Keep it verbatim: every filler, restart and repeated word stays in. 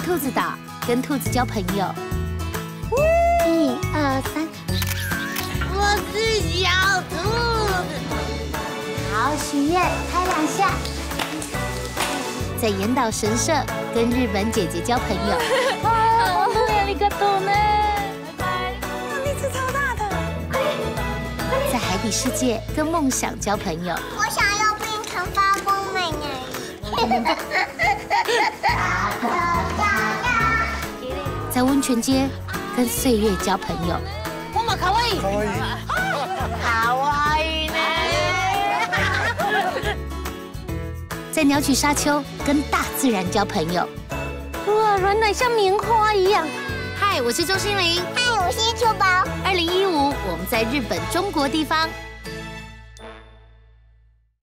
兔子岛，跟兔子交朋友。 一二三， 我是小兔子。 好，许愿，拍两下。 在岩岛神社跟日本姐姐交朋友。 哇，我们有一个头呢。 拜拜。那只超大的。 在海底世界跟梦想交朋友。 我想要变成发光美人鱼。 在温泉街跟岁月交朋友。 我们卡哇伊。 かわいい。 卡哇伊呢？ 在鸟取沙丘跟大自然交朋友。 哇，软软像棉花一样。 嗨，我是周心玲。 嗨，我是秋宝。 二零一五，我们在日本中国地方